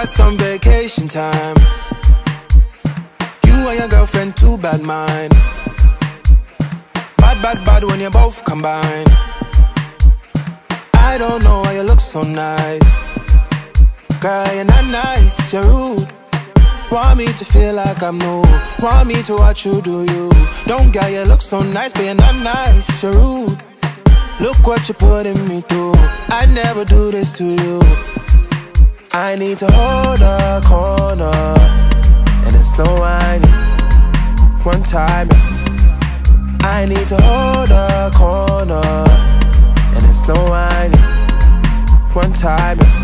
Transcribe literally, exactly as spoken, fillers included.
got some vacation time. You and your girlfriend, too bad mind. Bad, bad, bad when you both combine. I don't know why you look so nice. Girl, you're not nice, you're rude. Want me to feel like I'm new. Want me to watch you do you. Don't get you look so nice, but you're not nice, you're rude. Look what you're putting me through. I never do this to you. I need to hold a corner and it's slow whining. One time, I need to hold a corner and it's slow whining. One time.